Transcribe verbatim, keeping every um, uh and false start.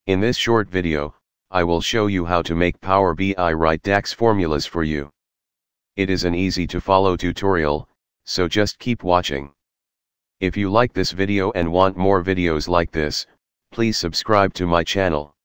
In this short video, I will show you how to make Power B I write DAX formulas for you. It is an easy to follow tutorial, so just keep watching. If you like this video and want more videos like this, please subscribe to my channel.